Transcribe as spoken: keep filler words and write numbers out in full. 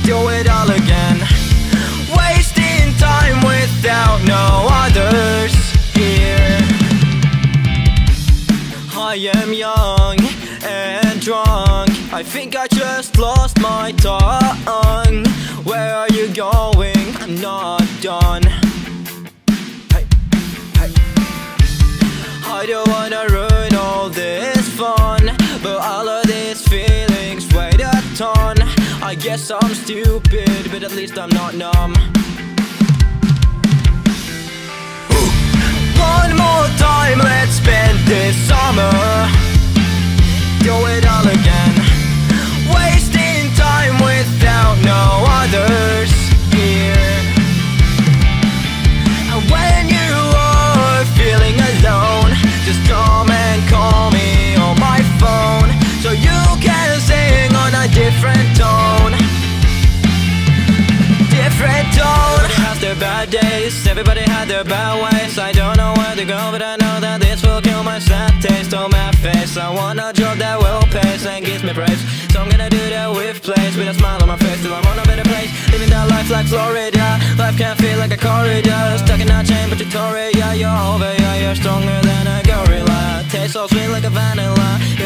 do it all again. Wasting time without no others here. I am young and drunk, I think I just lost my tongue. Where are you going? I'm not done. Hey, hey. I don't wanna ruin all this fun, but all of these feelings weigh a ton. I guess I'm stupid, but at least I'm not numb. One more time, let's spend this summer. Do it all again. Wasting time without no others here. And when you are feeling alone, just come and call me on my phone, so you can sing on a different tone. Different tone. Everybody has their bad days, everybody had their bad ways. I don't know where to go, but I know that this will kill my sad taste on my face. I want a job that will pay and gives me praise, so I'm gonna do that with place, with a smile on my face till I'm on a better place. Living that life like Florida, life can feel like a corridor. Stuck in a chain but you're Tory, yeah, you're over, yeah, you're stronger than a gorilla. Tastes so sweet like a vanilla,